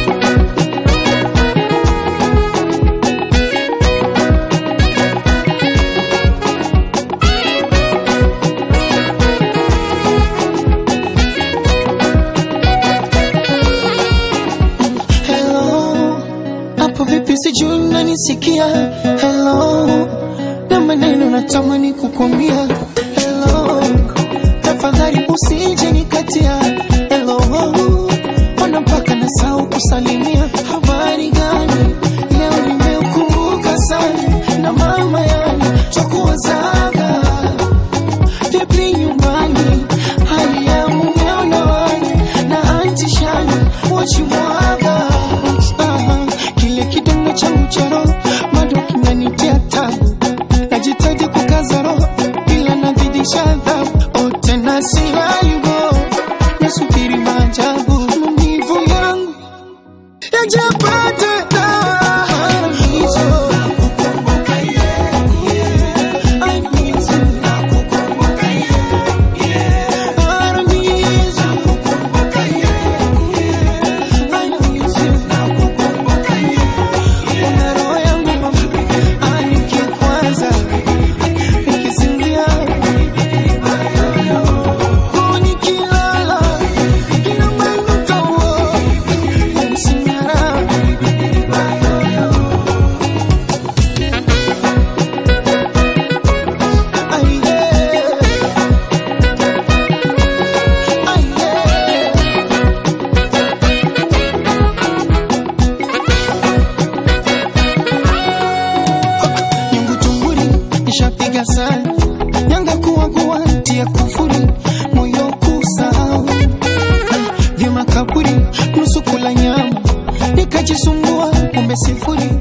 Sijui unanisikia, hello, na maneno natamani kukwambia, hello, tafadhali usije nikatia, hello, ona mpaka nasahau kusalimia. Habari gani, leo nimeukumbuka sana, na mama yani twakuwazaga vipi nyumbani, hali ya mumeo na wani, na anti shani wachimwaga. Kile kidongo changu cha roho bado kinanitia tabu, najitaji kukaza roho ila nazidisha adhabu. Oh, tena silaibo, nasubiri maajabu, maumivu yangu yajapata dawa. Nishapiga sana nyanga kuwa tia kufuri, moyo kusahau vya makaburi, nusu kula nyama nikajisumbua, kumbe sifuri.